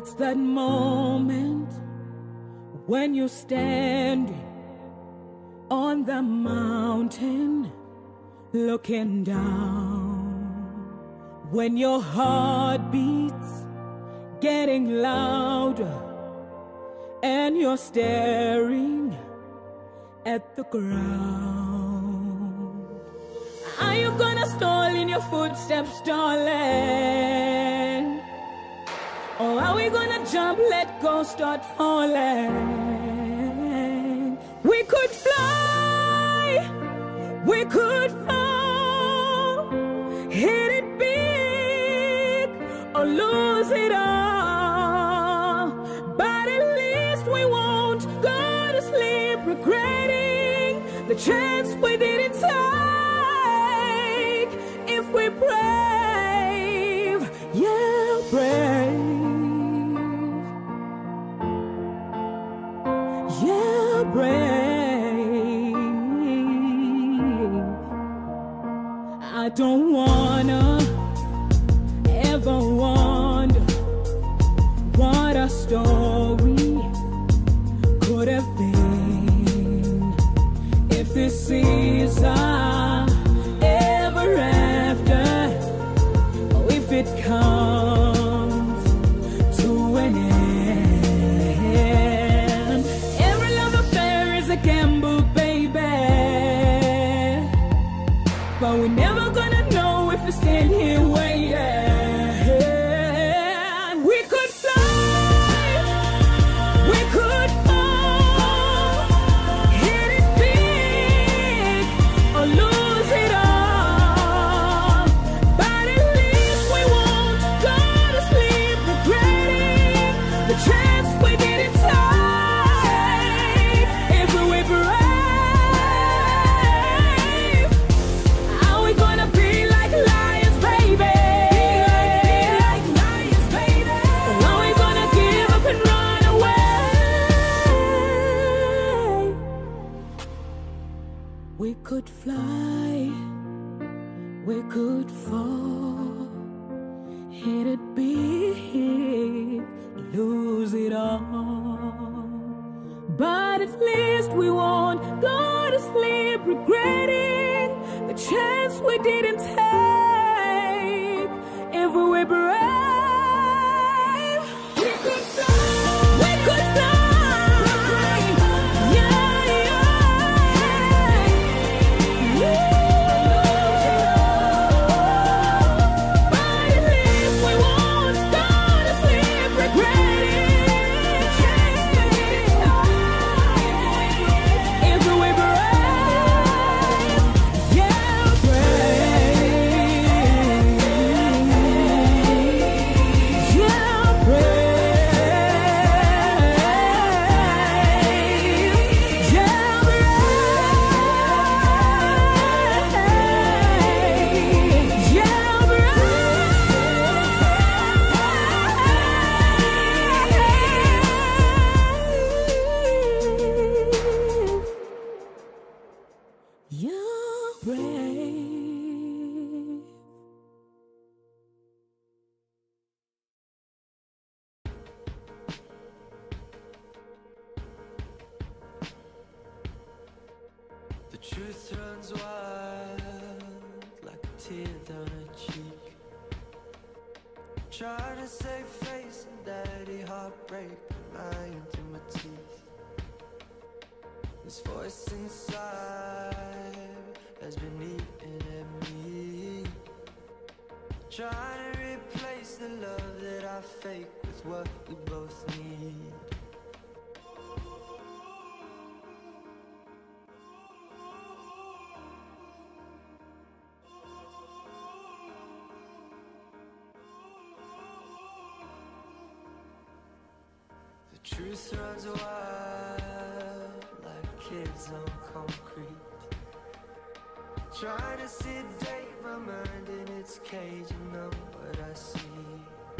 It's that moment when you're standing on the mountain looking down, when your heart beats getting louder and you're staring at the ground. Are you gonna stall in your footsteps, darling? Or are we gonna jump, let go, start falling? We could fly, we could fall, hit it big or lose it all. But at least we won't go to sleep regretting the chance we didn't take. If we brave, yeah, brave. Yeah, brave. I don't wanna ever wonder what our story could have been if this is our ever after, or if it comes to an end. Every love affair is a gamble, baby, but we're never gonna know if we stand here waiting. We could fly, we could fall, hit it big or lose it all. But at least we won't go to sleep regretting the chance we didn't take. If we were brave, are we gonna be like lions, baby? Like lions, baby. Or are we gonna give up and run away? We could fly, we could fall, hit it big, lose it all. But at least we won't go to sleep regretting the chance we didn't take. If we were brave, we could fly, we could fly. Yeah, yeah. But at least we won't go to sleep regretting the chance we didn't take. If we were brave, yeah, brave. Yeah, brave. Yeah, brave. Yeah, brave. Yeah, brave. The truth runs wild like a tear down her cheek. Trying to save face and daddy heartbreak, lying through my teeth. This voice inside has been eating at me, trying to replace the love that I fake with what we both need. The truth runs wild like kids on concrete, trying to sedate my mind in its cage and know what I see.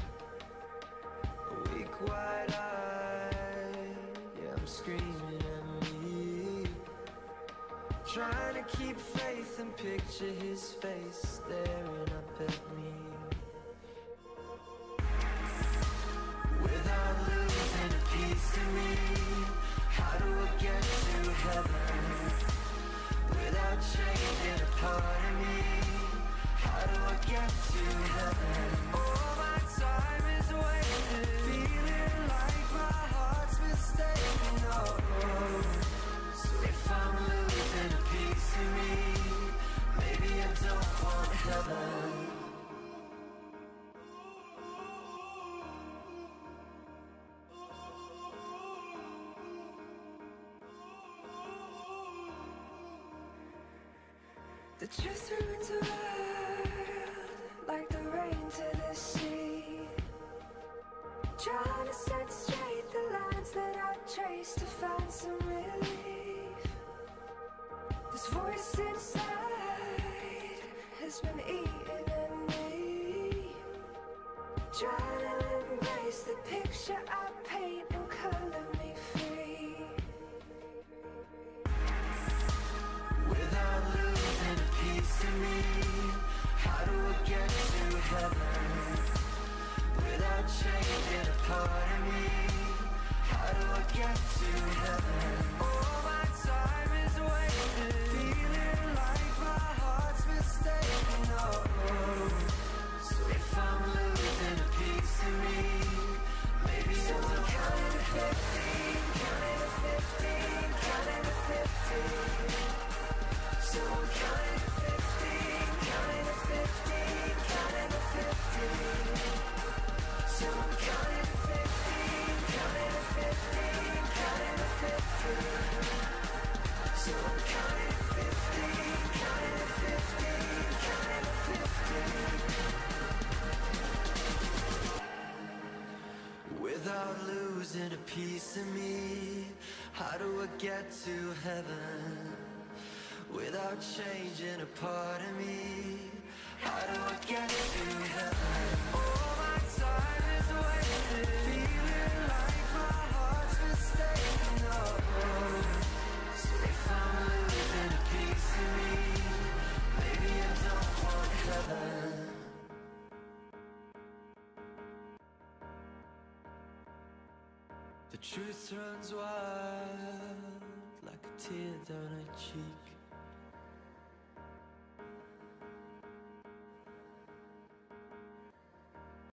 A weak wide eye, yeah, I'm screaming at me, trying to keep faith and picture his face staring up at me. Without The truth ruins the world, like the rain to the sea. Trying to set straight the lines that I traced to find some relief. This voice inside has been eating at me. Trying to embrace the picture I paint and color me free. Without losing a piece of me, how do I get to heaven? Without changing a part of me, how do I get to heaven? All my time is wasted, feeling like my heart's mistaken. Oh, so if I'm losing a piece of me, maybe so I'm counting to 15, counting to 15, counting to 15. So I'm counting to 15, counting to 15, counting to 15. So I'm counting to 15, counting to 15, counting to 15. So I'm counting to 15, counting to 15, counting to 15. Without losing a piece of me, how do I get to heaven? Without changing a part of me, how do I get to heaven? All my time is wasted, feeling like my heart's mistaken. Oh, so if I'm losing a piece of me, maybe I don't want heaven. The truth runs wild like a tear down her cheek.